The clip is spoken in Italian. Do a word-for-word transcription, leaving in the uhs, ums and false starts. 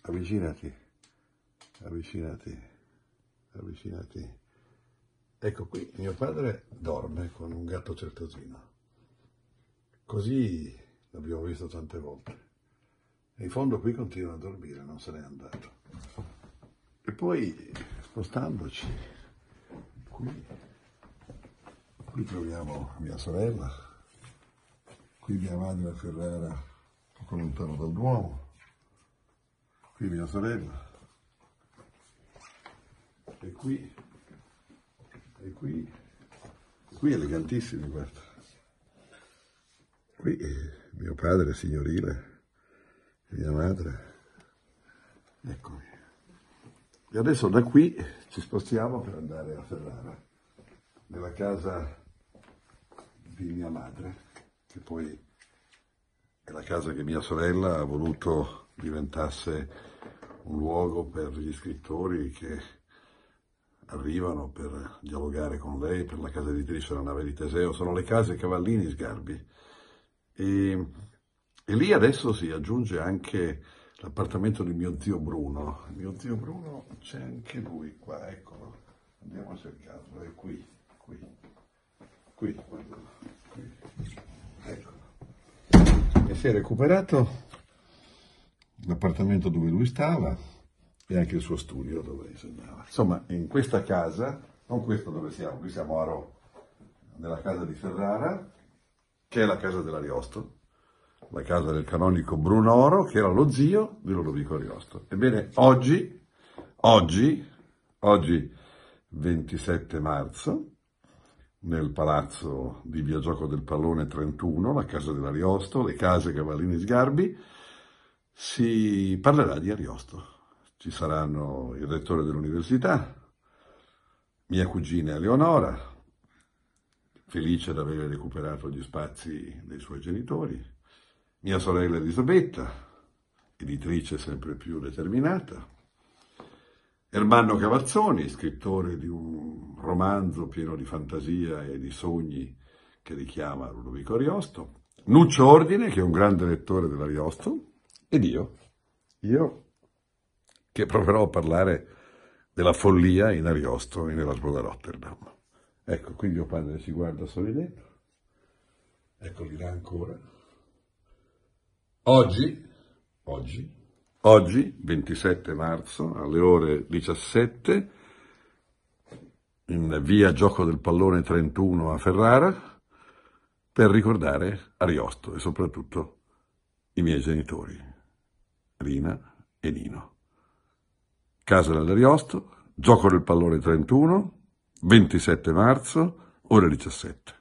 avvicinati, avvicinati, avvicinati. Ecco qui, mio padre dorme con un gatto certosino. Così l'abbiamo visto tante volte. E in fondo qui continua a dormire, non se n'è andato. E poi, spostandoci, qui, qui troviamo mia sorella, qui mia madre a Ferrara, poco lontano dal Duomo, qui mia sorella, e qui, e qui, qui elegantissimi, guarda. Qui mio padre signorile, mia madre, eccomi. E adesso da qui ci spostiamo per andare a Ferrara, nella casa di mia madre, che poi è la casa che mia sorella ha voluto diventasse un luogo per gli scrittori che arrivano per dialogare con lei, per la casa editrice La Nave di Teseo. Sono le case Cavallini Sgarbi. E, e lì adesso si aggiunge anche l'appartamento di mio zio Bruno. Mio zio Bruno c'è anche lui qua, eccolo, andiamo a cercarlo, è qui, qui, qui, qui, eccolo. E si è recuperato l'appartamento dove lui stava e anche il suo studio dove insegnava. Insomma, in questa casa, non questo dove siamo, qui siamo a Rho, nella casa di Ferrara, che è la casa dell'Ariosto, la casa del canonico Bruno Oro, che era lo zio di Lodovico Ariosto. Ebbene, oggi, oggi, oggi ventisette marzo, nel palazzo di Via Gioco del Pallone trentuno, la casa dell'Ariosto, le case Cavallini Sgarbi, si parlerà di Ariosto. Ci saranno il rettore dell'università, mia cugina Eleonora, felice di aver recuperato gli spazi dei suoi genitori, mia sorella Elisabetta, editrice sempre più determinata, Ermanno Cavazzoni, scrittore di un romanzo pieno di fantasia e di sogni che richiama Ludovico Ariosto, Nuccio Ordine, che è un grande lettore dell'Ariosto, ed io, io che proverò a parlare della follia in Ariosto e nella Scuola Rotterdam. Ecco, qui mio padre si guarda sorridendo, eccoli là ancora. Oggi, oggi, oggi, ventisette marzo, alle ore diciassette, in via Gioco del Pallone trentuno a Ferrara, per ricordare Ariosto e soprattutto i miei genitori, Rina e Nino. Casa dell'Ariosto, Gioco del Pallone trentuno, ventisette marzo, ore diciassette.